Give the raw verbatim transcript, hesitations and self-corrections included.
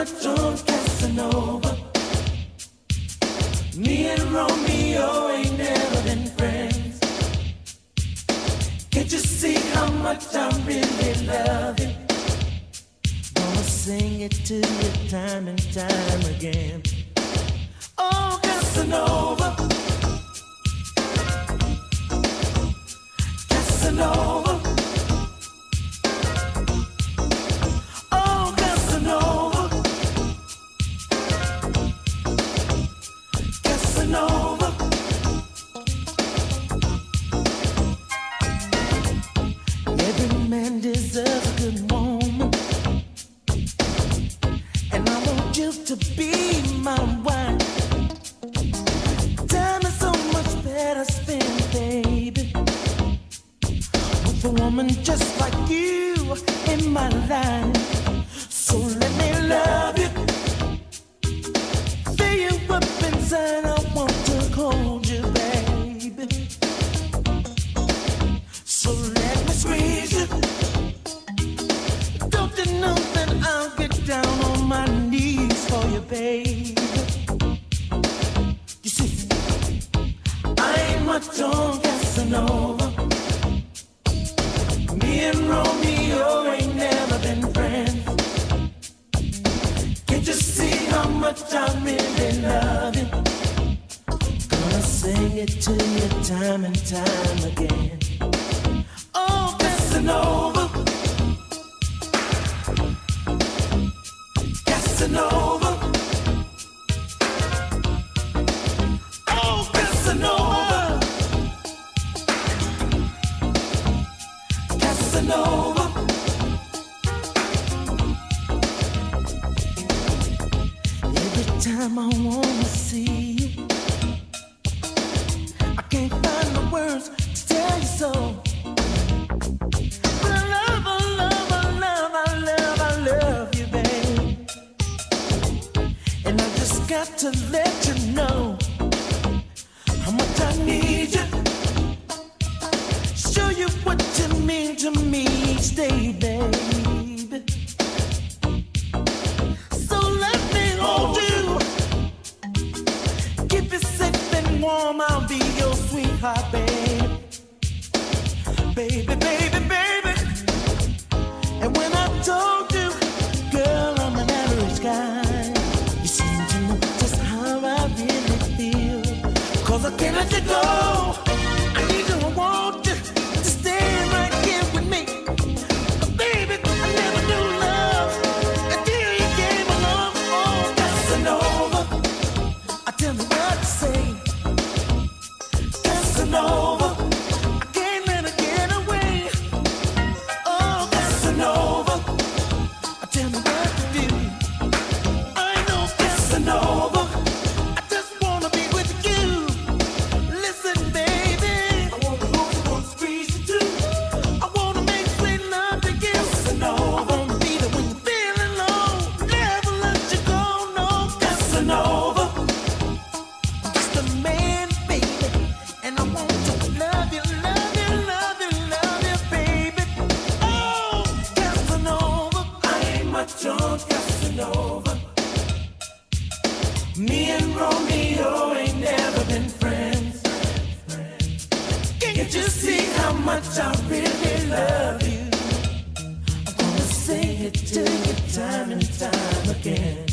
much on Casanova. Me and Romeo ain't never been friends. Can't you see how much I really love you? Gonna sing it to you time and time again. Oh, Casanova, Casanova. Every man deserves a good woman, and I want you to be my wife. Time is so much better spent, baby, with a woman just like you in my life. So let me love you, fill you up inside. I want to hold you, baby. So let me squeeze you. Don't you know that I'll get down on my knees for you, baby? You see, I ain't much on Casanova. Me and Romeo ain't never been friends. Can't you see how much I really love you? Gonna sing it to you time and time again. Oh, Casanova, Casanova, oh, Casanova, Casanova. Every time I wanna see you, I can't find the words to tell you so. Got to let you know how much I need you. Show you what you mean to me each day, baby. So let me hold you, keep you safe and warm. I'll be your sweetheart, baby. Baby, baby, baby. And when I told you, girl, I'm an average guy, I can't let you go. I need you, I want you to stay right here with me. But baby, I never knew love until you came along. Oh, Casanova, I tell me what to say. Casanova, I can't let her get away. Oh, Casanova, I tell me what to do. I know Casanova. John Casanova. Me and Romeo ain't never been friends. Can't you see how much I really love you? I'm gonna sing it to you time and time again.